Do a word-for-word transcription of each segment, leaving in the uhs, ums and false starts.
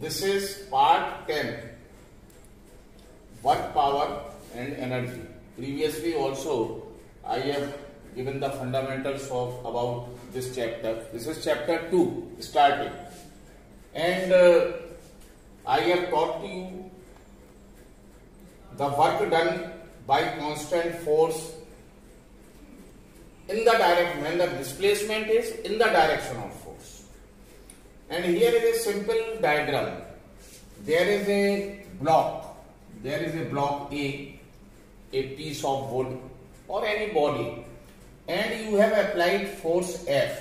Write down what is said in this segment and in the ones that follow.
This is part ten, work power and energy. Previously also I have given the fundamentals of about this chapter. This is chapter two starting, and uh, I have taught to you the work done by constant force in the direction when the displacement is in the direction of force. And here is a simple diagram. There is a block. There is a block A, a piece of wood or any body, and you have applied force F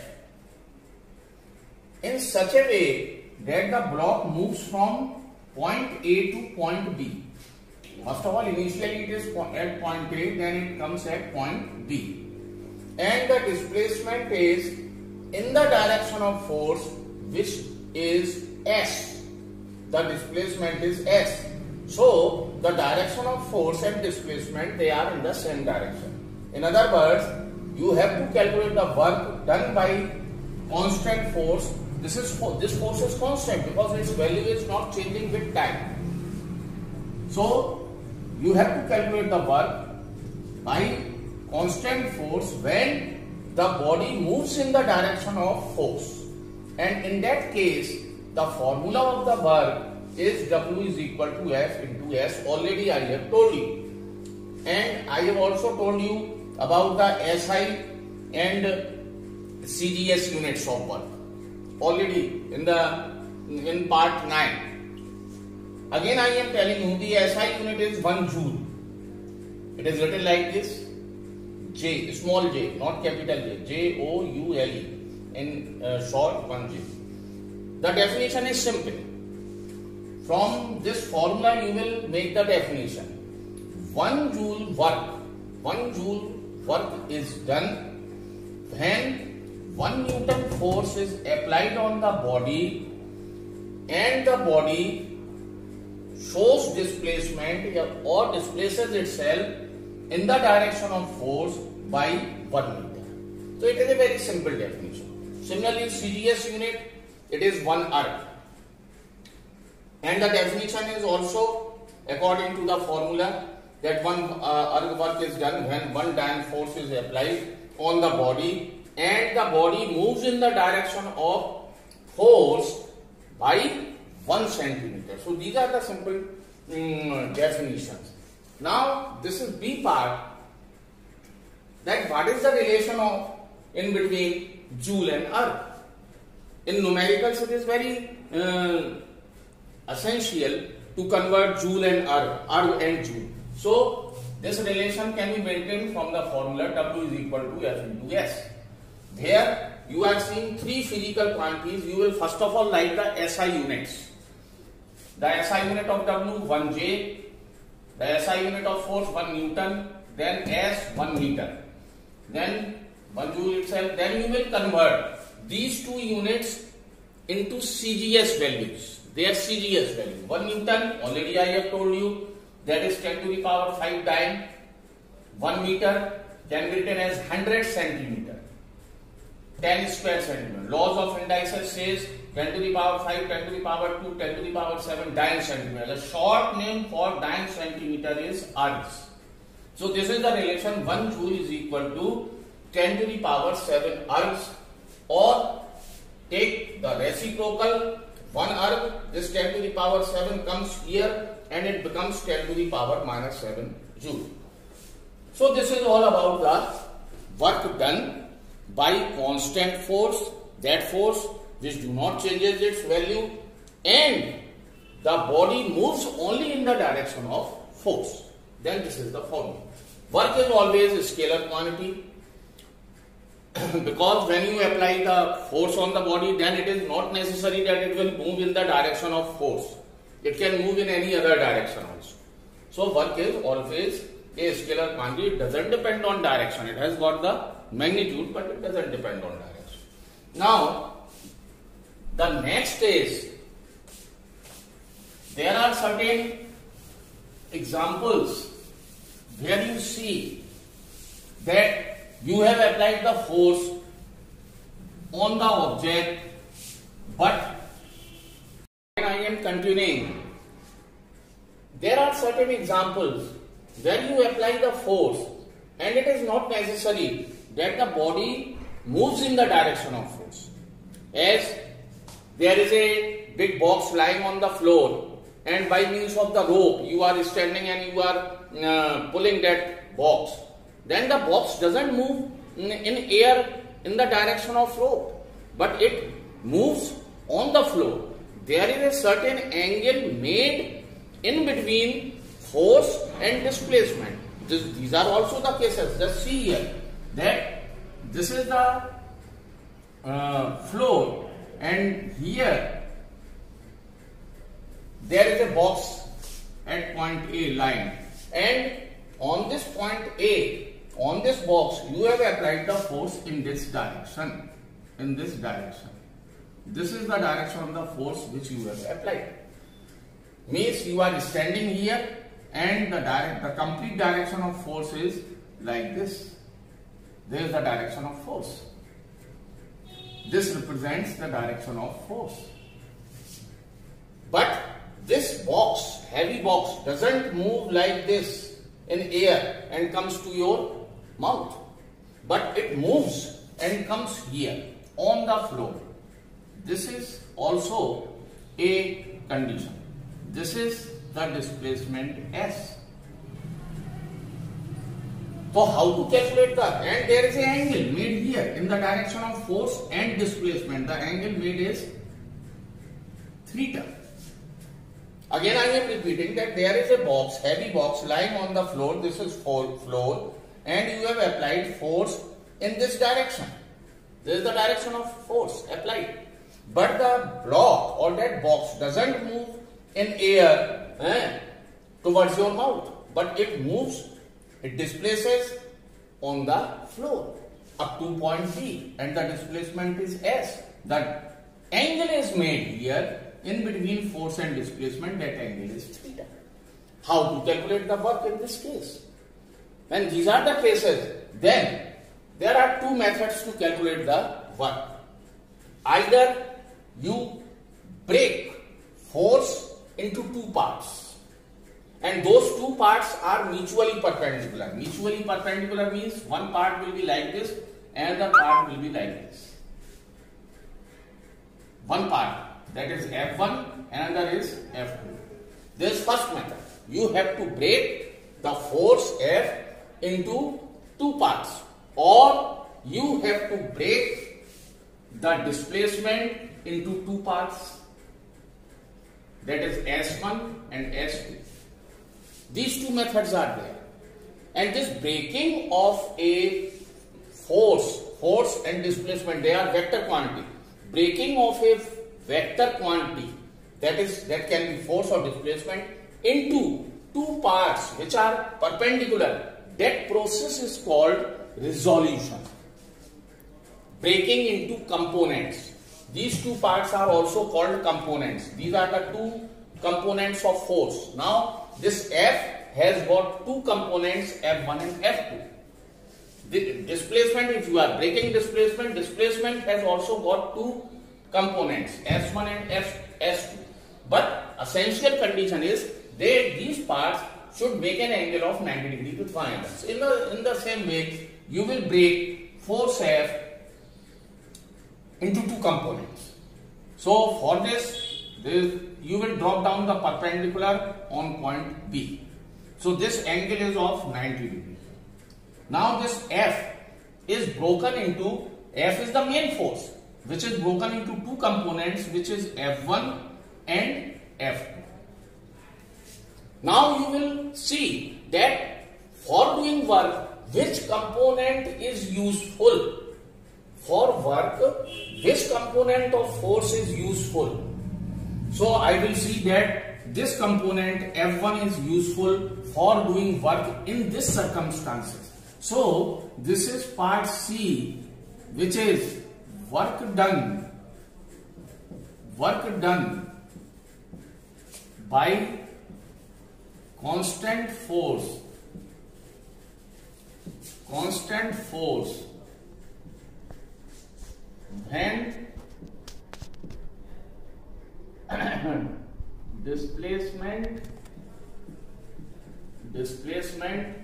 in such a way that the block moves from point A to point B. First of all, initially it is at point A, then it comes at point B. And the displacement is in the direction of force, which is S. The displacement is S. So, the direction of force and displacement, they are in the same direction. In other words, you have to calculate the work done by constant force. This is this force is constant because its value is not changing with time. So, you have to calculate the work by constant force when the body moves in the direction of force. And in that case, the formula of the work is W is equal to F into S. Already I have told you. And I have also told you about the S I and C G S units of work. Already in the in part nine. Again I am telling you the S I unit is one joule. It is written like this. J, small j, not capital J, J O U L E, in uh, short one J. The definition is simple. From this formula you will make the definition. One joule work, one joule work is done when one Newton force is applied on the body and the body shows displacement or displaces itself in the direction of force by one meter. So it is a very simple definition. Similarly, C G S unit, it is one erg. And the definition is also according to the formula that one uh, erg work is done when one dyne force is applied on the body and the body moves in the direction of force by one centimeter. So these are the simple um, definitions. Now this is B part, that what is the relation of in between joule and erg. In numericals it is very uh, essential to convert joule and erg, erg and joule. So this relation can be maintained from the formula W is equal to F into S. Here you are seeing three physical quantities. You will first of all write the S I units. The S I unit of W, one J. The S I unit of force, one Newton, then S, one meter, then one joule itself. Then you will convert these two units into C G S values. Their C G S value. one Newton, already I have told you, that is ten to the power five dyne. one meter can be written as one hundred centimeter. ten square centimeter. Laws of indices says ten to the power five, ten to the power two, ten to the power seven dyne centimeter. The short name for dyne centimeter is ergs. So this is the relation. one joule is equal to ten to the power seven ergs, or take the reciprocal, one erg, this ten to the power seven comes here and it becomes ten to the power minus seven joule. So this is all about the work done by constant force, that force which do not changes its value, and the body moves only in the direction of force. Then this is the formula. Work is always a scalar quantity because when you apply the force on the body, then it is not necessary that it will move in the direction of force. It can move in any other direction also. So work is always a scalar quantity. It doesn't depend on direction. It has got the magnitude, but it doesn't depend on direction. Now, the next is, there are certain examples where you see that you have applied the force on the object, but I am continuing. There are certain examples where you apply the force and it is not necessary that the body moves in the direction of force. As there is a big box lying on the floor and by means of the rope you are standing and you are uh, pulling that box. Then the box doesn't move in, in air in the direction of rope, but it moves on the floor. There is a certain angle made in between force and displacement. This, these are also the cases. Just see here that this is the uh, floor and here there is a box at point A line, and on this point A, on this box you have applied the force in this direction, in this direction. This is the direction of the force which you have applied. Means you are standing here and the direct, the complete direction of force is like this. There is the direction of force. This represents the direction of force. But this box, heavy box, doesn't move like this in air and comes to your mouth. But it moves and comes here on the floor. This is also a condition. This is the displacement S. So how to calculate that? And there is an angle made here in the direction of force and displacement. The angle made is theta. Again I am repeating that there is a box, heavy box lying on the floor. This is floor and you have applied force in this direction. This is the direction of force applied. But the block or that box doesn't move in air eh, towards your mouth, but it moves, it displaces on the floor up to point B and the displacement is S. The angle is made here in between force and displacement, that angle is theta. How to calculate the work in this case? When these are the cases, then there are two methods to calculate the work. Either you break force into two parts and those two parts are mutually perpendicular. Mutually perpendicular means one part will be like this and the part will be like this. One part, that is F one, another is F two. This first method, you have to break the force F into two parts, or you have to break the displacement into two parts, that is S one and S two. These two methods are there, and this breaking of a force, force and displacement, they are vector quantity. Breaking of a vector quantity, that is that can be force or displacement, into two parts which are perpendicular, that process is called resolution. Breaking into components. These two parts are also called components. These are the two components of force. Now this F has got two components, F one and F two. The displacement, if you are breaking displacement, displacement has also got two components, S one and S two. But essential condition is that these parts should make an angle of ninety degree with one angle. In the, in the same way, you will break force F into two components. So for this, this, you will drop down the perpendicular on point B. So this angle is of ninety degrees. Now this F is broken into, F is the main force, which is broken into two components, which is F one and F two. Now you will see that for doing work, which component is useful. For work, which component of force is useful. So I will see that this component F one is useful for doing work in this circumstances. So this is part C, which is work done, work done by constant force, constant force when displacement displacement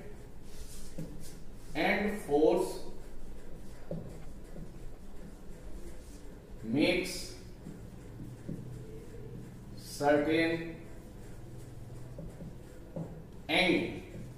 and force makes certain angle.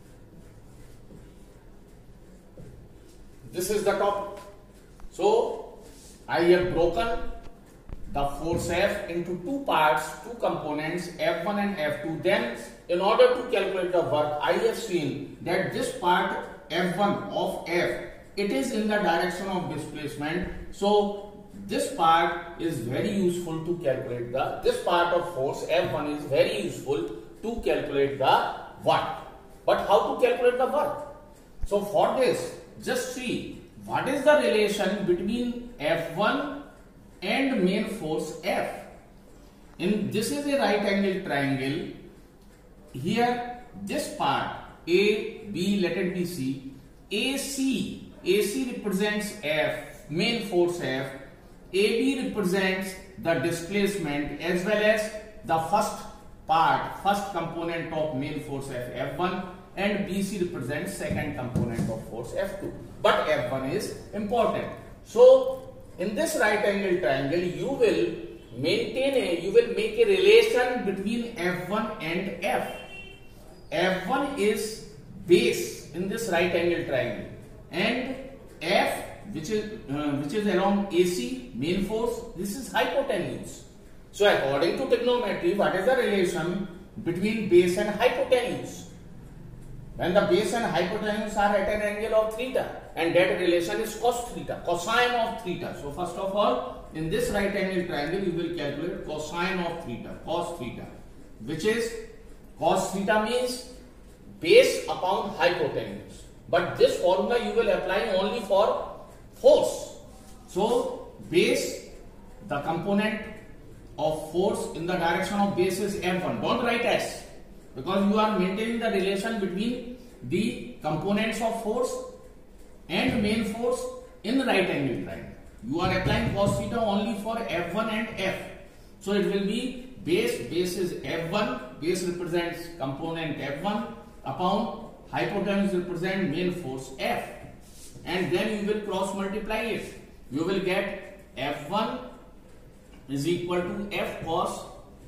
This is the topic. So I have broken the force F into two parts, two components, F one and F two. Then in order to calculate the work, I have seen that this part F one of F, it is in the direction of displacement. So this part is very useful to calculate the, this part of force F one is very useful to calculate the work. But how to calculate the work? So for this, just see what is the relation between F one and main force F. In this is a right angle triangle. Here this part A, B, let it be C. A C, A C represents F, main force F. A B represents the displacement as well as the first part, first component of main force F, F one, and B C represents second component of force F two. But F one is important. So in this right angle triangle, you will maintain a, you will make a relation between F one and F. F one is base in this right angle triangle, and F, which is uh, which is along A C, main force, this is hypotenuse. So according to trigonometry, what is the relation between base and hypotenuse? When the base and hypotenuse are at an angle of theta, and that relation is cos theta, cosine of theta. So first of all, in this right angle triangle, you will calculate cosine of theta, cos theta, which is cos theta means base upon hypotenuse. But this formula you will apply only for force. So base, the component of force in the direction of base is F one. Don't write S, because you are maintaining the relation between the components of force and main force in the right angle triangle. You are applying cos theta only for F one and F. So it will be base, base is F one, base represents component F one upon hypotenuse represent main force F. And then you will cross multiply it. You will get F one is equal to F cos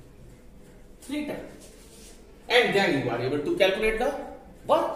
theta. And then you are able to calculate the work.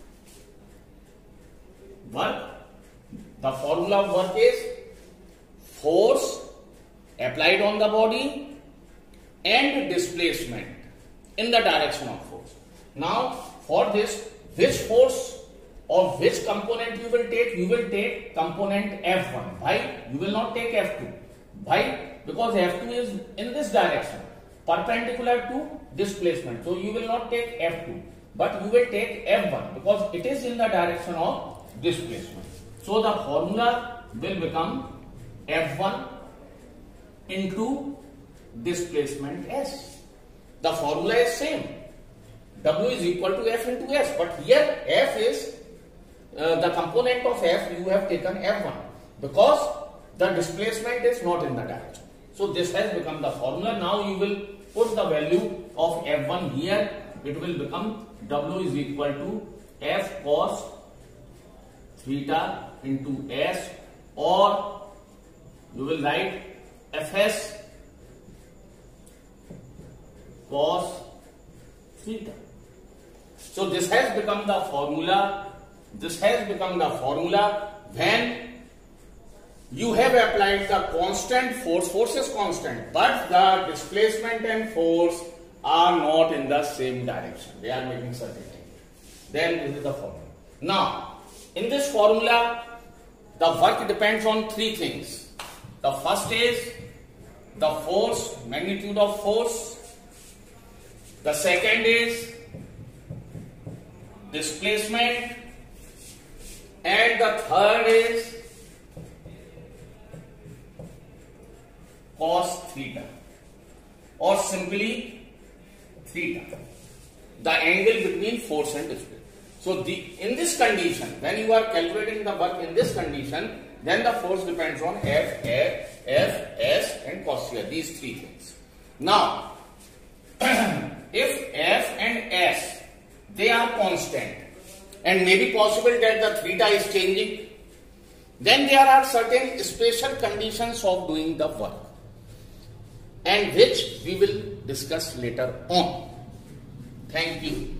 Work. The formula of work is force applied on the body and displacement in the direction of force. Now for this, which force or which component you will take? You will take component F one. Why? You will not take F two. Why? Because F two is in this direction, perpendicular to displacement. So you will not take F two, but you will take F one because it is in the direction of displacement. So the formula will become F one into displacement S. The formula is same. W is equal to F into S, but here F is uh, the component of F. You have taken F one because the displacement is not in the direction. So this has become the formula. Now you will put the value of F one here. It will become W is equal to F cos theta into S, or you will write Fs cos theta. So this has become the formula. This has become the formula when you have applied the constant force. Force is constant, but the displacement and force are not in the same direction. They are making certain things. Then this is the formula. Now, in this formula, the work depends on three things. The first is the force, magnitude of force. The second is displacement. And the third is cos theta, or simply theta, the angle between force and displacement. So the, in this condition, when you are calculating the work in this condition, then the force depends on F, F, F, S and cos theta, these three things. Now, if F and S, they are constant and may be possible that the theta is changing, then there are certain special conditions of doing the work, and which we will discuss later on. Thank you.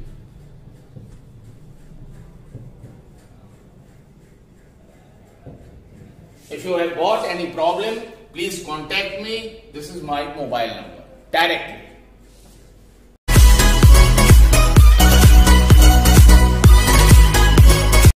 If you have got any problem, please contact me. This is my mobile number directly.